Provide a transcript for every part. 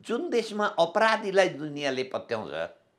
जुन देशमा अपराधीलाई दुनियाँले पत्याउँछ,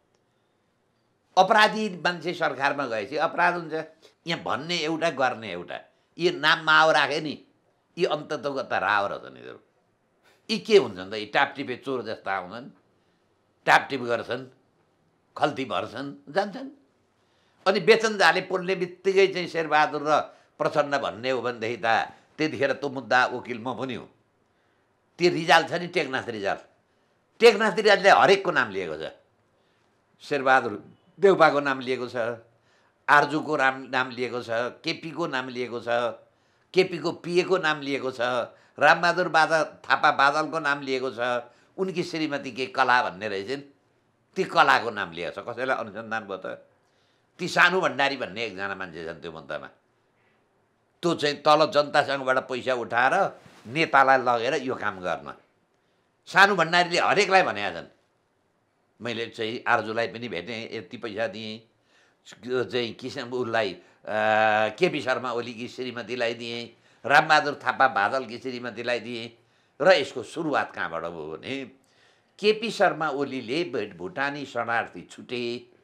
अपराधी मान्छे सरकारमा गएपछि अपराध हुन्छ। यहाँ भन्ने एउटा गर्ने एउटा, यो नाम माओ राखे नि, यी अन्ततगत राव रहेछन् यिनीहरू। यी के हुन्छन् त? यी टापटिपे चोर जस्ता आउँछन्, टापटिप गर्छन्, खल्ती भर्छन्, जान्छन्। अनि बेचनजाले पोल्ने बित्तिकै चाहिँ शेरबहादुर र प्रचण्ड भन्ने हो भनेदेखि त त्यतिखेर त्यो मुद्दा वकिल म पनि हो। त्यो रिजाल छ नि, टेकनाथ रिजाल, टेकनाथ रिजालले हरेकको नाम लिएको छ। शेरबहादुर देउपाको नाम लिएको छ, आर्जुको नाम लिएको छ, केपीको नाम लिएको छ, केपीको पिएको नाम लिएको छ, रामबहादुर थापा बादलको नाम लिएको छ, उनकी श्रीमती के कला भन्ने रहेछन्, ती कलाको नाम लिएको छ। कसैलाई अनुसन्धान भयो त? ती सानु भण्डारी भन्ने एकजना मान्छे छन् त्यो मुद्दामा, त्यो चाहिँ तल जनतासँगबाट पैसा उठाएर नेतालाई लगेर यो काम गर्न। सानु भण्डारीले हरेकलाई भनेका छन्। मैले चाहिँ आर्जुलाई पनि भेटेँ, यति पैसा दिएँ, चाहिँ किसान उसलाई केपी शर्मा ओलीकी श्रीमतीलाई दिएँ, रामबहादुर थापा बादलकी श्रीमतीलाई दिएँ। र यसको सुरुवात कहाँबाट भयो भने केपी शर्मा ओलीले भुटानी शरणार्थी छुटे,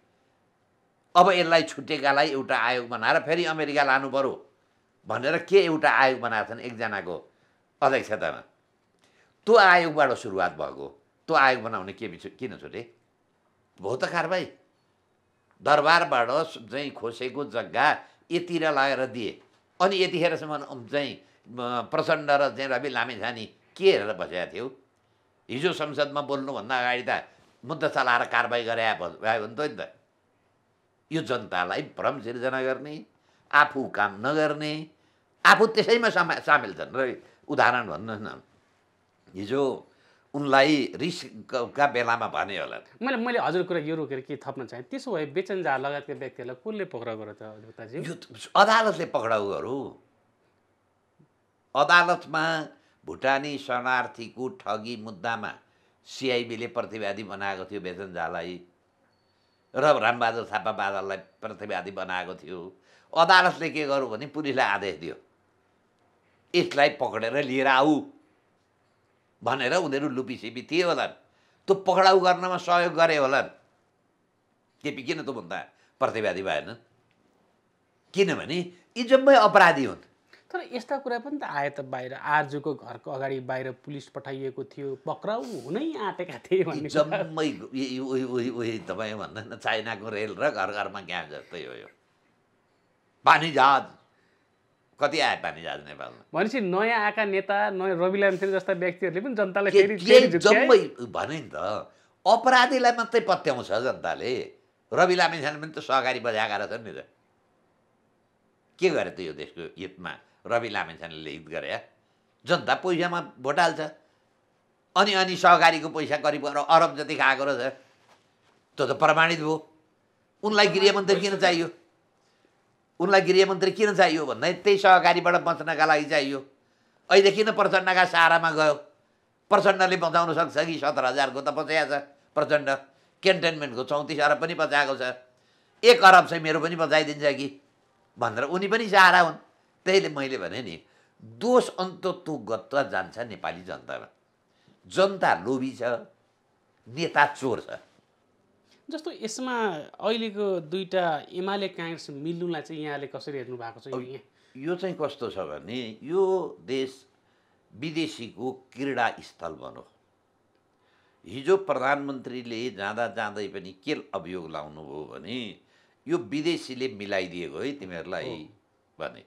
अब यसलाई छुटेकालाई एउटा आयोग बनाएर फेरि अमेरिका लानु पर्यो भनेर के एउटा आयोग बनाएको छन् एकजनाको अध्यक्षतामा। त्यो आयोगबाट सुरुवात भएको। त्यो आयोग बनाउने किन छुटे? भयो त कारबाही। दरबारबाट चाहिँ खोसेको जग्गा यतिर लगाएर दिए। अनि यतिखेरसम्म चाहिँ प्रचण्ड र चाहिँ रवि लामिछाने के हेरेर बसेका थियो? हिजो संसदमा बोल्नुभन्दा अगाडि त मुद्दा चलाएर कारबाही गरे भयो नि त। यो जनतालाई भ्रम सिर्जना गर्ने, आफू काम नगर्ने, आफू त्यसैमा सामेल छन्। र उदाहरण भन्नुहोस् न, हिजो उनलाई रिसका बेलामा भने होला। मैले हजुर कुरा यो रोकेर के थप्न चाहेँ, त्यसो भए बेचनजा लगायतका व्यक्तिहरूलाई कसले पक्राउ गर्छ हजुरताजी? यो अदालतले पक्राउ गरौँ। अदालतमा भुटानी शरणार्थीको ठगी मुद्दामा सिआइबीले प्रतिवादी बनाएको थियो बेचनजालाई, र रामबहादुर थापा बादललाई प्रतिवादी बनाएको थियो। अदालतले के गर्यो भने पुलिसलाई आदेश दियो, यसलाई पक्रेर लिएर आऊ भनेर। उनीहरू लुपीसिपी थिए होलान्, त्यो पक्राउ गर्नमा सहयोग गरे होलान्। केपी किन त भन्दा प्रतिवादी भएन? किनभने यी जम्मै अपराधी हुन्। तर यस्ता कुरा पनि त आयो त बाहिर, आर्जुको घरको अगाडि बाहिर पुलिस पठाइएको थियो, पक्राउ हुनै आँटेका थिए भन्ने जम्मै उही तपाईँ भन्दा न चाइनाको रेल र घर घरमा क्याम्प जस्तै हो यो। पानी जहाज कति आए पानी जहाज नेपालमा? भनेपछि नयाँ आएका नेता, नयाँ रवि लामिछाने जस्ता व्यक्तिहरूले पनि जनतालाई जम्मै भने नि त अपराधीलाई मात्रै पत्याउँछ जनताले। रवि लामिछाने पनि त सहकारी बजाएका रहेछन् नि त। के गरे त यो देशको हितमा रवि लामिछानेले हित गरे? जनता पैसामा भोट हाल्छ। अनि सहकारीको पैसा करिब अरब जति खाएको रहेछ। त्यो त प्रमाणित भयो। उनलाई गृहमन्त्री किन चाहियो? उनलाई गृहमन्त्री किन चाहियो भन्दा त्यही सहकारीबाट बच्नका लागि चाहियो। अहिले किन प्रचण्डका सहारामा गयो? प्रचण्डले बचाउन सक्छ कि? 17,000को त बचाएको छ प्रचण्ड। क्यान्टनमेन्टको 34 अरब पनि बचाएको छ। 1 अरब चाहिँ मेरो पनि बचाइदिन्छ कि भनेर उनी पनि सहारा हुन्। त्यहीले मैले भने नि, दोष अन्ततोगत जान्छ नेपाली जनतामा। जनता लोभी छ, नेता चोर छ। जस्तो यसमा अहिलेको दुईटा एमाले काङ्ग्रेस मिल्नुलाई चाहिँ यहाँले कसरी हेर्नु भएको छ? यो चाहिँ कस्तो छ भने यो देश विदेशीको क्रीडा स्थल बन्यो। हिजो प्रधानमन्त्रीले जाँदै पनि के अभियोग लाउनुभयो भने यो विदेशीले मिलाइदिएको है तिमीहरूलाई भने।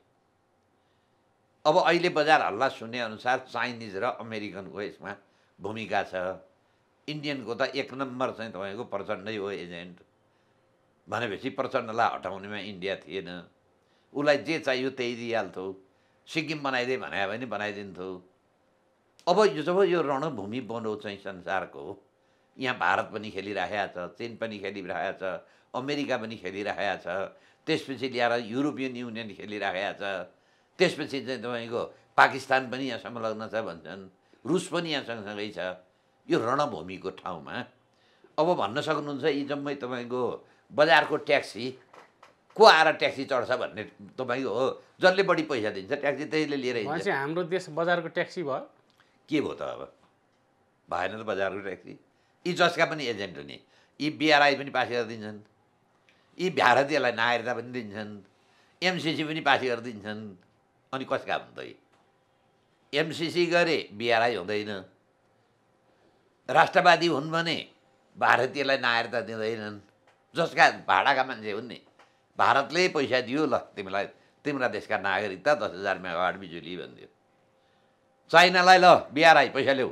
अब अहिले बजार हल्ला सुने अनुसार चाइनिज र अमेरिकनको यसमा भूमिका छ। इन्डियनको त 1 नम्बर चाहिँ तपाईँको प्रचण्डै हो एजेन्ट भनेपछि प्रचण्डलाई हटाउनेमा इन्डिया थिएन। उसलाई जे चाहियो त्यही दिइहाल्थ्यो। सिक्किम बनाइदिए भने पनि बनाइदिन्थ्यो। अब जब यो रणभूमि बन्यो चाहिँ संसारको, यहाँ भारत पनि खेलिरहेको छ, चीन पनि खेलिरहेको छ, अमेरिका पनि खेलिरहेको छ, त्यसपछि ल्याएर युरोपियन युनियन खेलिरहेको छ, त्यसपछि चाहिँ तपाईँको पाकिस्तान पनि यहाँ संलग्न छ भन्छन्, रुस पनि यहाँ सँगसँगै छ। यो रणभूमिको ठाउँमा अब भन्न सक्नुहुन्छ यी जम्मै तपाईँको बजारको ट्याक्सी को आएर ट्याक्सी चढ्छ भन्ने तपाईँको हो। जसले बढी पैसा दिन्छ ट्याक्सी त्यहीले लिएर हिँड्छ। हाम्रो देश बजारको ट्याक्सी भयो। के भयो त? अब भएन त बजारको ट्याक्सी। यी जसका पनि एजेन्ट हो नि, यी बिआरआई पनि पास गरिदिन्छन्, यी भारतीयलाई नागरिकता पनि दिन्छन्, एमसिसी पनि पास गरिदिन्छन्। अनि कसका हुन् त? एमसिसी गरे बिआरआई हुँदैन, राष्ट्रवादी हुन् भने भारतीयलाई नागरिकता दिँदैनन्। जसका भाडाका मान्छे हुन् नि, भारतले पैसा दियो, ल तिमीलाई तिम्रा देशका नागरिकता 10,000 मेगावाट बिजुली भनिदियो। चाइनालाई ल बिआरआई पैसा ल्याऊ।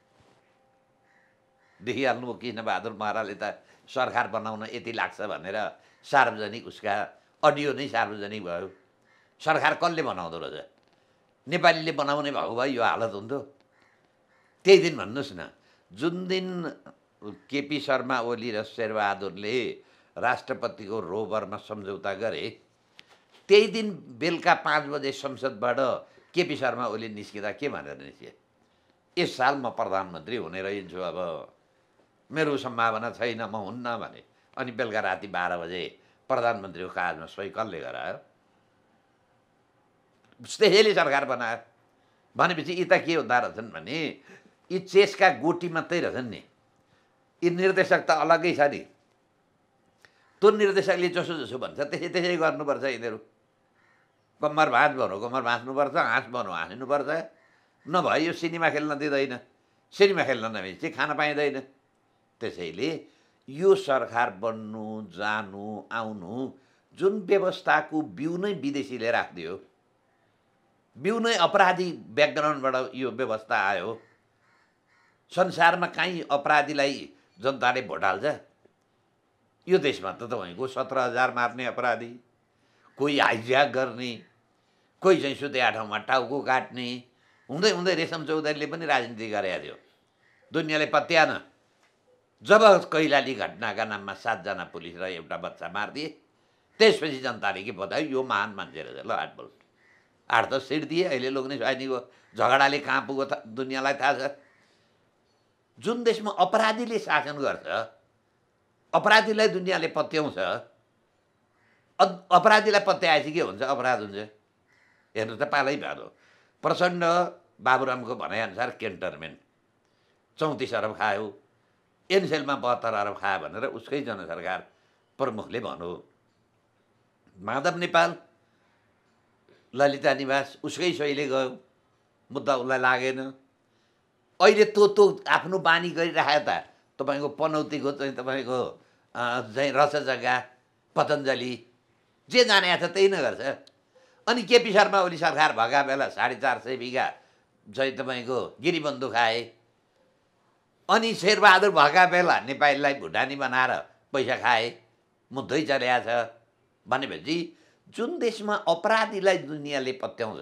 देखिहाल्नु कृष्णबहादुर महराले त सरकार बनाउन यति लाग्छ भनेर सार्वजनिक उसका अडियो नै सार्वजनिक भयो। सरकार कसले बनाउँदो रहेछ? नेपालीले बनाउने भएको भए यो हालत हुन्थ्यो। त्यही दिन भन्नुहोस् न, जुन दिन केपी शर्मा ओली र शेरबहादुरले राष्ट्रपतिको रोभरमा सम्झौता गरे, त्यही दिन बेलुका 5 बजे संसदबाट केपी शर्मा ओली निस्किँदा के भनेर निस्के? यस साल म प्रधानमन्त्री हुने रहन्छु, अब मेरो सम्भावना छैन, म हुन्न भने। अनि बेलुका राति 12 बजे प्रधानमन्त्रीको कागजमा सही कसले गरायो? त्यसैले सरकार बनायो। भनेपछि यी त के हुँदो रहेछन् भने यी चेसका गोटी मात्रै रहेछन् नि। यी निर्देशक त अलग्गै छ नि। त्यो निर्देशकले जसो जसो भन्छ त्यसै गर्नुपर्छ। यिनीहरू कम्मर भाँच भनौँ कम्मर भाँच्नुपर्छ, हाँस भनौँ हाँस्नुपर्छ। नभए यो सिनेमा खेल्न दिँदैन, सिनेमा खेल्न नभएपछि खान पाइँदैन। त्यसैले यो सरकार बन्नु, जानु, आउनु, जुन व्यवस्थाको बिउ नै विदेशीले राखिदियो, बिउ नै अपराधी ब्याकग्राउन्डबाट यो व्यवस्था आयो। संसारमा कहीँ अपराधीलाई जनताले भोट हाल्छ? यो देशमा त तपाईँको 17,000 मार्ने अपराधी, कोही हाइज्याक गर्ने, कोही चाहिँ सुतेका ठाउँमा टाउको काट्ने, हुँदै हुँदै रेशम चौधरीले पनि राजनीति गरेका थियो। दुनियाँले पत्याएन। जब कैलाली घटनाका नाममा 7 जना पुलिस र एउटा बच्चा मारिदिए, त्यसपछि जनताले के बतायो? यो महान मान्छे रहेछ। ल 8 बोल 8-10 सिट दिए। अहिले लोग्ने सैनिकको झगडाले कहाँ पुग्यो दुनियाँलाई थाहा छ। जुन देशमा अपराधीले शासन गर्छ, अपराधीलाई दुनियाँले पत्याउँछ, अपराधीलाई पत्याएपछि के हुन्छ? अपराध हुन्छ। हेर्नु त पालै भ्यालो। प्रचण्ड बाबुरामको भनाइअनुसार क्यान्टनमेन्ट 34 अरब खायो, एनसेलमा 72 अरब खायो भनेर उसकै जनसरकार प्रमुखले भन्यो। माधव नेपाल ललिता निवास उसकै सहीले गयो, मुद्दा उसलाई लागेन। अहिले त्यो आफ्नो बानी गरिराख्यो त। तपाईँको पनौतीको चाहिँ तपाईँको चाहिँ रसजग्गा पतञ्जली जे जाने छ त्यही नै गर्छ। अनि केपी शर्मा ओली सरकार भएका बेला 450 बिघा चाहिँ तपाईँको गिरीबन्धु खाए। अनि शेरबहादुर भएका बेला नेपालीलाई भुटानी बनाएर पैसा खाए, मुद्दै चलेको छ। भनेपछि जुन देशमा अपराधीलाई दुनियाँले पत्याउँछ,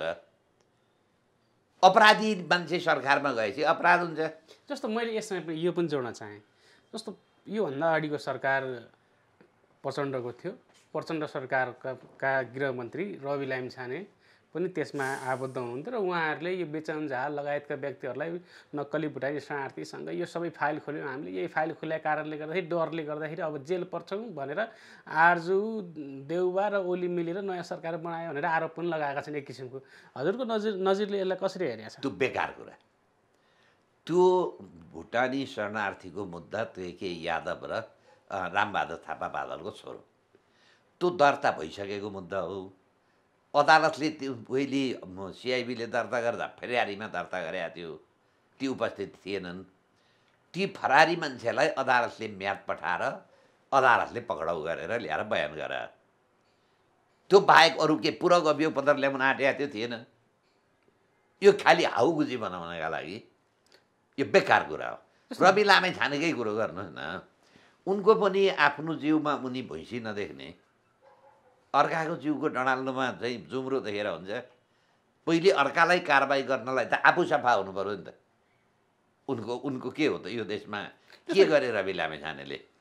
अपराधी मान्छे सरकारमा गएपछि अपराध हुन्छ। जस्तो मैले यसमा यो पनि जोड्न चाहेँ, जस्तो योभन्दा अगाडिको सरकार प्रचण्डको थियो। प्रचण्ड सरकारका गृहमन्त्री रवि लामिछाने पनि त्यसमा आबद्ध हुनुहुन्थ्यो र उहाँहरूले यो बेचन झा लगायतका व्यक्तिहरूलाई नक्कली भुटानी शरणार्थीसँग यो सबै फाइल खोल्यौँ हामीले, यही फाइल खोलेको कारणले गर्दाखेरि डरले गर्दाखेरि अब जेल पर्छौँ भनेर आरजु देउबा र ओली मिलेर नयाँ सरकार बनायो भनेर आरोप पनि लगाएका छन् एक किसिमको। हजुरको नजिरले यसलाई कसरी हेरेको छ? त्यो बेकार कुरा। त्यो भुटानी शरणार्थीको मुद्दा त्यो के यादव र रामबहादुर थापा बादलको छोरो, त्यो दर्ता भइसकेको मुद्दा हो। अदालतले त्यो पहिले सिआइबीले दर्ता गर्दा फेरारीमा दर्ता गरेका थियो, ती उपस्थित थिएनन्। ती फरारी मान्छेलाई अदालतले म्याद पठाएर अदालतले पक्राउ गरेर ल्याएर बयान गरे। त्यो बाहेक अरू के पूरक अभियोग पत्र ल्याउन आँटेको थियो? थिएन। यो खालि हाउगुजी बनाउनका लागि यो बेकार कुरा हो। रवि लामिछानेकै कुरो गर्नुहोस् न, उनको पनि आफ्नो जिउमा उनी भैँसी नदेख्ने, अर्काको जिउको डडाल्नुमा चाहिँ जुम्रो देखेर हुन्छ। पहिले अर्कालाई कारबाही गर्नलाई त आफू सफा हुनु पऱ्यो नि त। उनको के हो त? यो देशमा के गरे रवि लामिछानेले?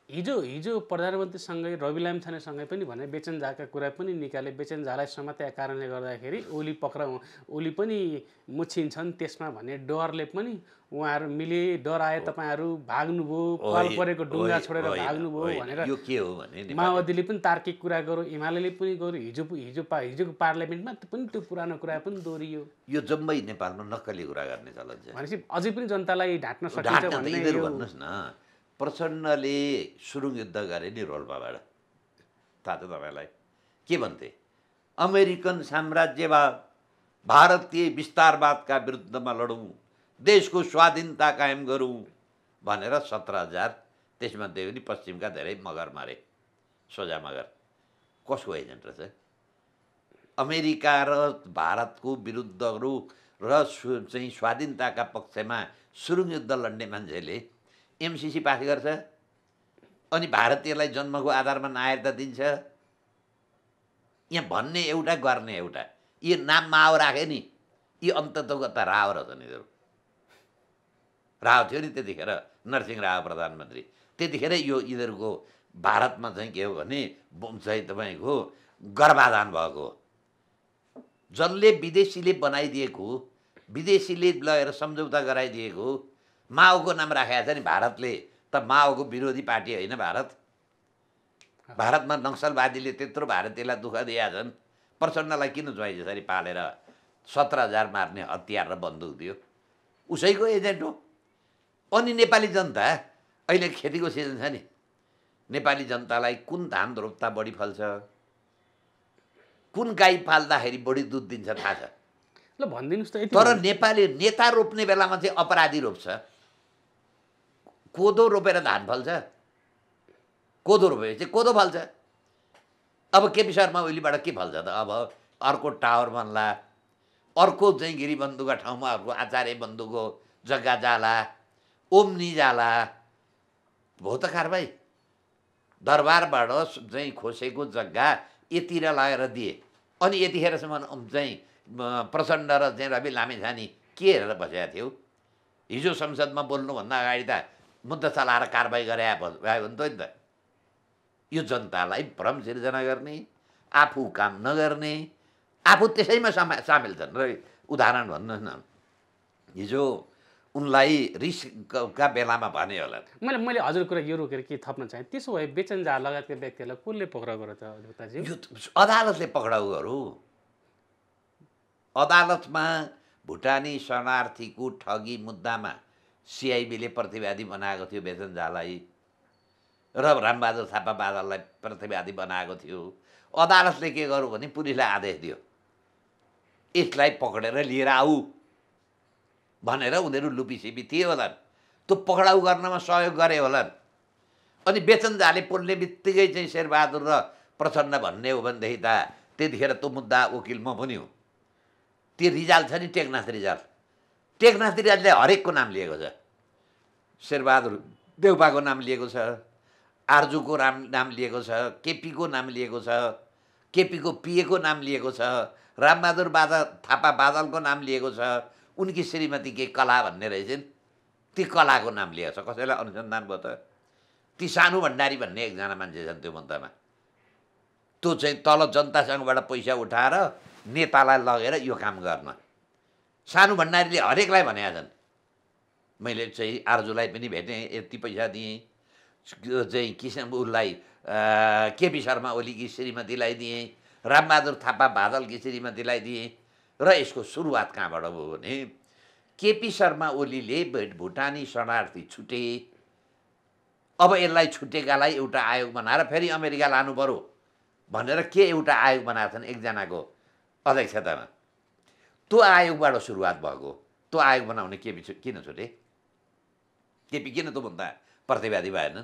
हिजो हिजो प्रधानमन्त्रीसँगै रवि लामिछानेसँगै पनि भने बेचनझाका कुरा पनि निकाले। बेचनझालाई समातेका कारणले गर्दाखेरि ओली पनि मुछिन्छन् त्यसमा भने डरले पनि उहाँहरू मिले। डर आए तपाईँहरू भाग्नुभयो, पाल परेको डुङ्गा छोडेर भाग्नुभयो भनेर यो के हो भने माओवादीले पनि तार्किक कुरा गर्यो, एमाले पनि गर्यो। हिजोको पार्लियामेन्टमा पनि त्यो पुरानो कुरा पनि दोहोरियो। यो जम्मै नेपालमा नक्कली कुरा गर्ने चलन छ भनेपछि अझै पनि जनतालाई ढाँट्न सकिन्छ भन्ने। भन्नुहोस् न, प्रचण्डले सुरुङ युद्ध गरे नि रोल्पाबाट, थाहा छ तपाईँलाई? के भन्थे? अमेरिकन साम्राज्यवाद, भारतीय विस्तारवादका विरुद्धमा लडौँ, देशको स्वाधीनता कायम गरौँ भनेर 17,000, त्यसमध्ये पनि पश्चिमका धेरै मगर मारे, सोझा मगर। कसको एजेन्ट रहेछ? अमेरिका र भारतको विरुद्धहरू र चाहिँ स्वाधीनताका पक्षमा सुरुङ युद्ध लड्ने मान्छेले एमसिसी पास गर्छ अनि भारतीयलाई जन्मको आधारमा नागरिकता दिन्छ। यहाँ भन्ने एउटा गर्ने एउटा। यी नाम माओ राखे नि, यी अन्ततोगत राव रहेछ नि। राव थियो नि त्यतिखेर, नरसिंह राव प्रधानमन्त्री। त्यतिखेर यो यिनीहरूको भारतमा चाहिँ के हो भने चाहिँ तपाईँको गर्भाधान भएको, जसले विदेशीले बनाइदिएको, विदेशीले लगेर सम्झौता गराइदिएको माओको नाम राखेको छ नि भारतले। त माओको विरोधी पार्टी होइन भारत? भारतमा नक्सलवादीले त्यत्रो भारतीयलाई दुःख दिएका छन्। प्रचण्डलाई किन ज्वाइँ जसरी पालेर 17,000 मार्ने हतियार र बन्दुक दियो? उसैको एजेन्ट हो। अनि नेपाली जनता अहिले खेतीको सिजन छ नि, नेपाली जनतालाई कुन धान रोप्दा बढी फल्छ, कुन गाई पाल्दाखेरि बढी दुध दिन्छ थाहा छ? ल भनिदिनुहोस् त। तर नेपाली नेता रोप्ने बेलामा चाहिँ अपराधी रोप्छ। कोदो रोपेर धान फल्छ? कोदो रोपेपछि कोदो फल्छ। अब केपी शर्मा ओलीबाट के फल्छ त? अब अर्को टावर बन्ला, अर्को चाहिँ गिरिबन्धुका ठाउँमा अर्को आचार्य बन्धुको जग्गा जाला, ओम्नी जाला। हो त कारबाही। दरबारबाट चाहिँ खोसेको जग्गा यतिर लगाएर दिए अनि यतिखेरसम्म चाहिँ प्रचण्ड र चाहिँ रवि लामिछाने के हेरेर बसेका थियो? हिजो संसदमा बोल्नुभन्दा अगाडि त मुद्दा चलाएर कारबाही गरे भयो भने त नि त। यो जनतालाई भ्रम सिर्जना गर्ने, आफू काम नगर्ने, आफू त्यसैमा सामेल छन्। र उदाहरण भन्नुहोस् न, हिजो उनलाई रिसका बेलामा भने होला। मैले हजुर कुरा यो रोकेर के थप्न चाहेँ, त्यसो भए बेचनझा लगायतका व्यक्तिहरूलाई कसले पक्राउ गर्यो त अधिवक्ताजी? यो अदालतले पक्राउ गरौँ। अदालतमा भुटानी शरणार्थीको ठगी मुद्दामा सिआइबीले प्रतिवादी बनाएको थियो बेचनझालाई र रामबहादुर थापा बादललाई प्रतिवादी बनाएको थियो। अदालतले के गर्यो भने पुलिसलाई आदेश दियो, यसलाई पक्रेर लिएर आऊ भनेर। उनीहरू लुपीसिपी थिए होलान्, त्यो पक्राउ गर्नमा सहयोग गरे होलान्। अनि बेचनझाले पोल्ने बित्तिकै चाहिँ शेरबहादुर र प्रचण्ड भन्ने हो भनेदेखि त त्यतिखेर त्यो मुद्दा वकिल म पनि हो। त्यो रिजाल छ नि, टेकनाथ रिजाल, टेकनाथ रिजालले हरेकको नाम लिएको छ। शेरबहादुर देउपाको नाम लिएको छ, आर्जुको नाम लिएको छ, केपीको नाम लिएको छ, केपीको पिएको नाम लिएको छ, रामबहादुर थापा बादलको नाम लिएको छ। उनकी श्रीमती के कला भन्ने रहेछन्, ती कलाको नाम लिएको छ। कसैलाई अनुसन्धान भयो त? ती सानु भण्डारी भन्ने एकजना मान्छे छन् त्यो मुद्दामा। त्यो चाहिँ तल जनतासँगबाट पैसा उठाएर नेतालाई लगेर यो काम गर्न। सानु भण्डारीले हरेकलाई भनेका छन्। मैले चाहिँ आर्जुलाई पनि भेटेँ, यति पैसा दिएँ, चाहिँ किसान उसलाई केपी शर्मा ओलीकी श्रीमतीलाई दिएँ, रामबहादुर थापा बादलकी श्रीमतीलाई दिएँ। र यसको सुरुवात कहाँबाट भयो भने केपी शर्मा ओलीले भुटानी शरणार्थी छुटे। अब यसलाई छुटेकालाई एउटा आयोग बनाएर फेरि अमेरिका लानु पर्यो भनेर के एउटा आयोग बनाएको छन् एकजनाको अध्यक्षतामा। त्यो आयोगबाट सुरुवात भएको। त्यो आयोग बनाउने केपी किन छुटे? केपी किन त्योभन्दा प्रतिवादी भएन?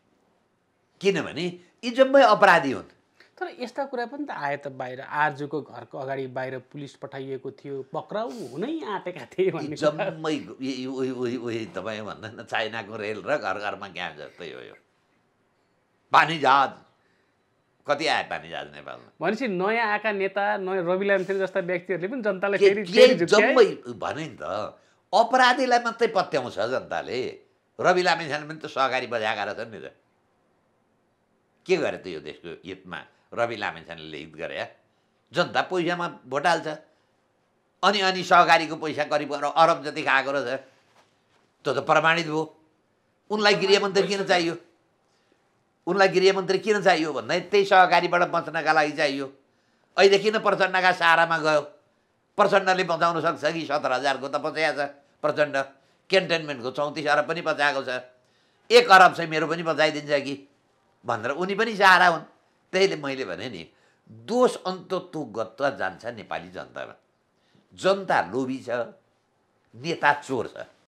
किनभने यी जम्मै अपराधी हुन्। तर यस्ता कुरा पनि त आयो त बाहिर। आर्जुको घरको अगाडि बाहिर पुलिस पठाइएको थियो, पक्राउ हुनै आँटेका थिए भन्ने जम्मै उही तपाईँ भन्दा न चाइनाको रेल र घर घरमा क्याम्प जस्तै हो यो। पानी जहाज कति आयो पानी जहाज नेपालमा? भनेपछि नयाँ आएका नेता, नयाँ रवि लामिछाने जस्ता व्यक्तिहरूले पनि जनतालाई जम्मै भने नि त अपराधीलाई मात्रै पत्याउँछ जनताले। रवि लामिछाने पनि त सहकारी बजाएका रहेछन् नि त। के गरे त यो देशको हितमा रवि लामिछानेले हित गरे जनता पैसामा भोट हाल्छ अनि सहकारीको पैसा करिब अरब जति खाएको रहेछ त्यो त प्रमाणित भयो उनलाई गृहमन्त्री किन चाहियो उनलाई गृहमन्त्री किन चाहियो भन्दा त्यही सहकारीबाट बच्नका लागि चाहियो अहिले किन प्रचण्डका सहारामा गयो प्रचण्डले बचाउन सक्छ कि 17,000को त बचाएको छ प्रचण्ड क्यान्टनमेन्टको 34 अरब पनि बचाएको छ 1 अरब चाहिँ मेरो पनि बचाइदिन्छ कि भनेर उनी पनि सहारा हुन् त्यहीले मैले भने नि दोष अन्तत्वगत जान्छ नेपाली जनतामा जनता लोभी छ नेता चोर छ